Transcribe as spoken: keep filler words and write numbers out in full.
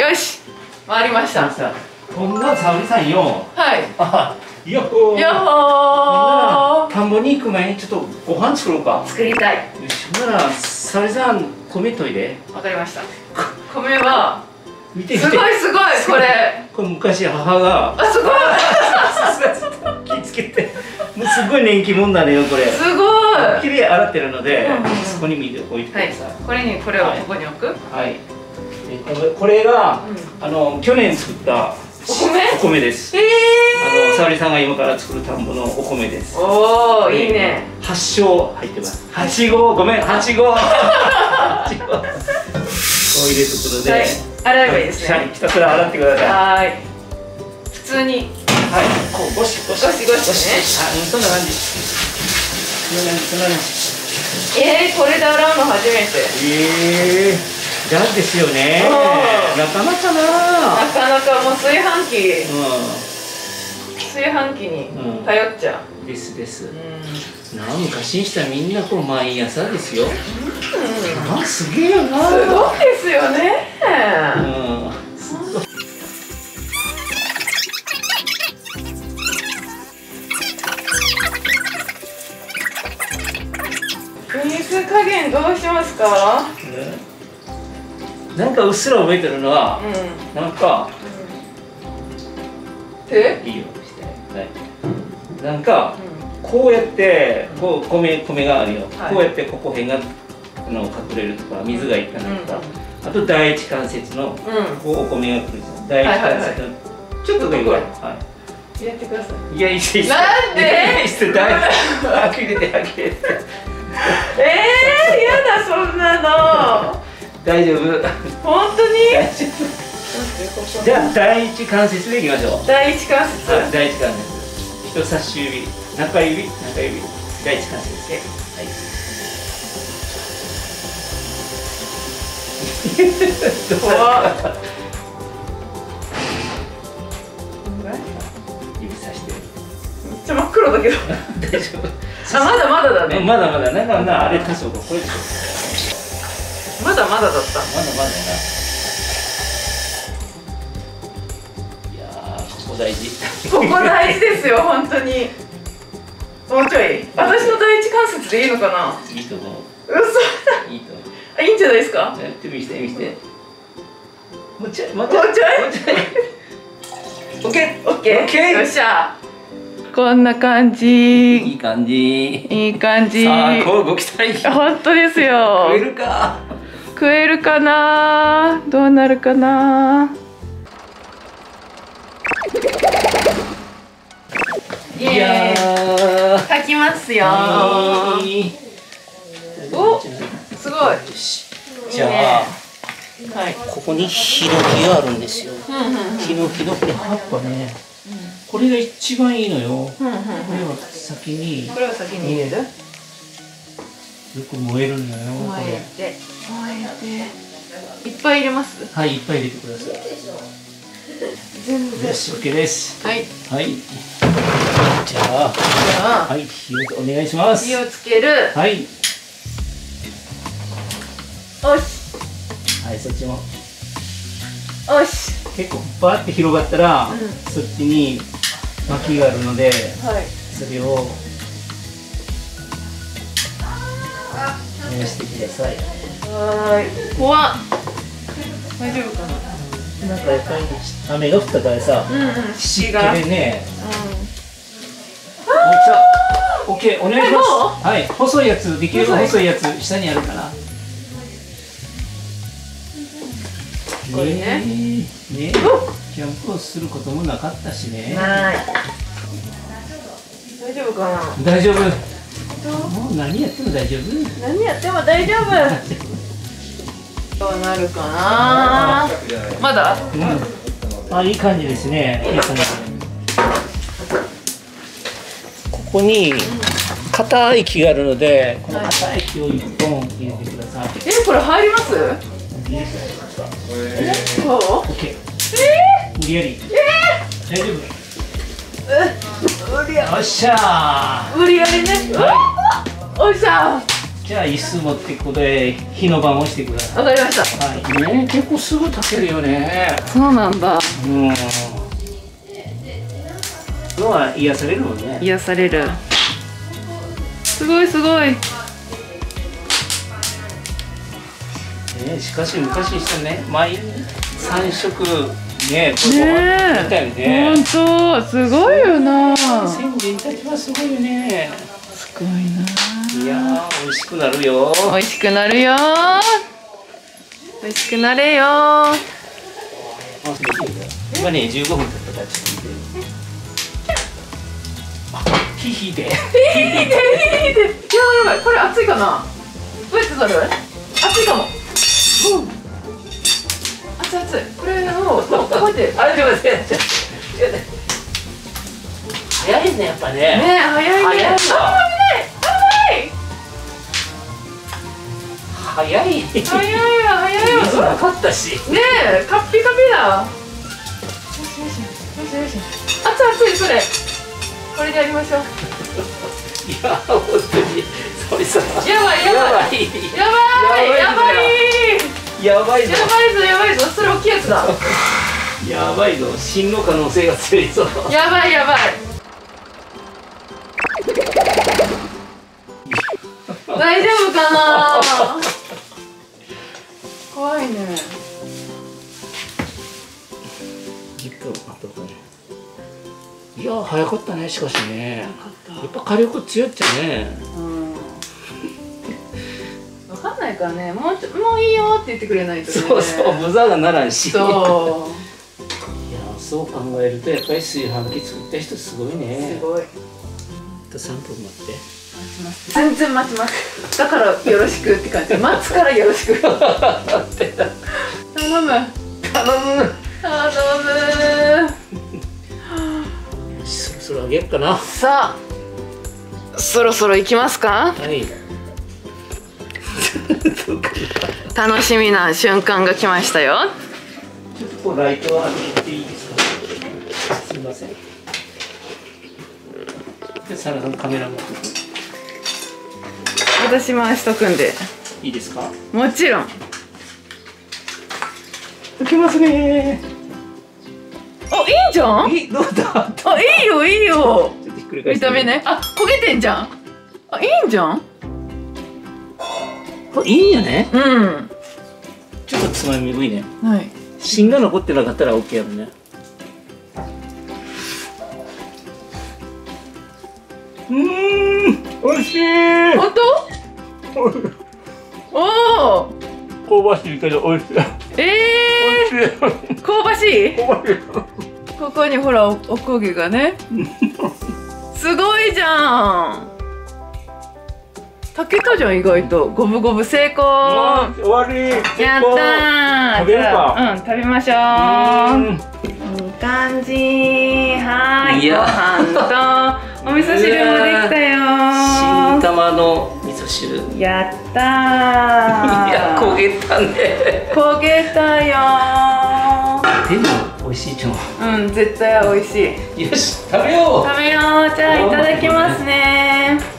よし、回りました。 こんな沙織さんよ。 はい。 あ、よっほー。 よっほー。 田んぼに行く前にちょっとご飯作ろうか。 作りたい。 よし、ほんなら沙織さん米といで。 わかりました。米は見て見て。 すごいすごいこれ。 これ昔母が。 あ、すごい。 気つけて。もうすごい年季もんだねよこれ。 すごい。 綺麗洗ってるので、そこに見て置いてください。 これにこれをここに置く。 はい。これがあの去年作ったお米。 お米です。 ええ。 あの沙織さんが今から作る田んぼのお米です。 おお、いいね。 八升入ってます。八合、ごめん、八合。八合。こう入れとくので。洗えばいいですね。 ひたすら洗ってください。 はい。普通に。 はい。こうゴシゴシゴシゴシね。 あ、そんな感じ。そんな感じ、そんな感じ。 ええ、これで洗うの初めて。 ええ。じゃですよね。なかなかな。 なかなかもう炊飯器。 うん。 炊飯器に頼っちゃう。 ですです。なあ、昔にしたらみんなこう毎朝ですよ。あ、すげえよな。 すごいですよね。うん。水加減どうしますか？ なんかうっすら覚えてるのは、なんか。 手？ いいよ、して。はい。なんか。こうやってこう米米があるよ、はい、こうやってここ辺があの隠れるとか水がいかないとか、うん、あと第一関節の、うん、こうお米が来るんですよ。第一関節のちょっとこれぐらい、はい、 やってください。 いやいいです。 なんで？ いいです。大あきれてあきれて。 ええー、やだそんなの。 大丈夫。 本当に？ 大丈夫。じゃあ第一関節でいきましょう。 第一関節。 はい、第一関節。人差し指。中指、中指、第一関節ですね。はい。指さして。 めっちゃ真っ黒だけど。 大丈夫。 あ、まだまだだね。 まだまだ、なんかな、あれ多少これでしょ。まだまだだった。まだまだやな。いやー、ここ大事。 ここ大事ですよ、本当に。もうちょい。私の第一関節でいいのかな。 いいと思う。 嘘だ。 いいと思う。 あ、いいんじゃないですか。 やってみしてみして。もうちょい、 もうちょい。もうちょい。 オッケー、 オッケー、オッケー。よっしゃ。こんな感じ。 いい感じ。 いい感じ。 さあ、こうご期待。 本当ですよ。 食えるか。 食えるかな。どうなるかな。いやー、炊きますよー。お、すごい。 じゃあ、ここにヒノキがあるんですよ。ヒノキのこれ葉っぱね。これが一番いいのよ。これは先に。 これは先に入れる。よく燃えるのよ。 燃えて、燃えて。いっぱい入れます。 はい、いっぱい入れてください。 全部。 よし、オッケーです。 はい。 はい。じゃあ、はい、火をお願いします。 火をつける。 はい。よし。 はい、そっちも。 よし。 結構バーって広がったら、そっちに薪があるので、それを燃やしてください。 はい。怖っ。大丈夫かな。 なんかやっぱり雨が降ったからさ、湿気でね。オッケー、お願いします。はい、細いやつ、できれば細いやつ、下にあるかな。 これね。 ね、キャンプをすることもなかったしね。 ない。大丈夫かな。 大丈夫。もう何やっても大丈夫。 何やっても大丈夫。どうなるかな。まだ。 うん。あ、いい感じですね。いい感じ。ここに硬い木があるので、この硬い木を一本入れてください。 え、これ入ります？そう？オッケー。無理やり。大丈夫。 う、無理や。 よっしゃー。 無理やりね。おっしゃー。 じゃあ椅子持ってここで火の番をしてください。 わかりました。 はい。ね、結構すぐ炊けるよね。 そうなんだ。 うん。のは癒されるもんね。 癒される。すごいすごい。 ね、しかし昔したね、毎三食ね、これご飯みたいね。 本当すごいよな。 先人たちはすごいよね。 すごいな。 いやー、美味しくなるよ。 美味しくなるよ。美味しくなれよ。 今ね、十五分経ったからちょっと見て。ヒヒで。 ヒヒでヒヒで。やばいやばい。これ熱いかな。どうやって取る？熱いかも。うん。熱い熱い。これをこうやって。 あれでもね。早いねやっぱね。 ね、早いね。 早いわ。早い。 早いわ早いわ。 水なかったし。 ねえ、カッピカピだ。よしよしよしよしよし。熱い熱いそれ。これでやりましょう。 いや本当にそれさ。 やばいやばいやばいやばいやばいぞやばいぞやばいぞ。それ大きいやつだ。 やばいぞ。真の可能性が強いぞ。 やばいやばい。大丈夫かな。怖いね。 じゅっぷんあとかね。いや早かったね。しかしね。やっぱ火力強いっちゃね。 うん。わかんないからね。もうちょもういいよって言ってくれないとね。 そうそう無駄がならんし。 そう。 いやそう考えるとやっぱり炊飯器作った人すごいね。 すごい。 あとさんぷん待って。 全然待ちます。だからよろしくって感じ。待つからよろしく。頼む。頼む。頼む。 そろそろあげようかな。 さあ、そろそろ行きますか。 はい。 楽しみな瞬間が来ましたよ。 ちょっとこうライトを当てていいですか。すみません。で、サラさんカメラも。 私回しとくんで。 いいですか。 もちろん。 受けますね。 あ、いいんじゃん。 いい、どうだ。 あ、いいよ、いいよ。 ちょっとひっくり返して。 見た目ね。あ、焦げてんじゃん。あ、いいんじゃん。 これいいんやね。 うん。 ちょっとつまみ食いね。 はい。 芯が残ってなかったらオッケーやもんね。うーん、美味しい。 本当？おお。 香ばしいけど美味しい。 ええー。香ばしい。 香ばしい。 ここにほらお、おこげがね。すごいじゃん。炊けたじゃん、意外と。五分五分成功。 終わり。 やったー。 食べるか。 うん、食べましょう。いい感じ。はーい。ご飯とお味噌汁もできたよー。 新玉の味噌汁。 やったー。 いや、焦げたね。 焦げたよー。 でも美味しいじゃん。 うん、絶対美味しい。 よし、食べよう。 食べよう。じゃあいただきますね。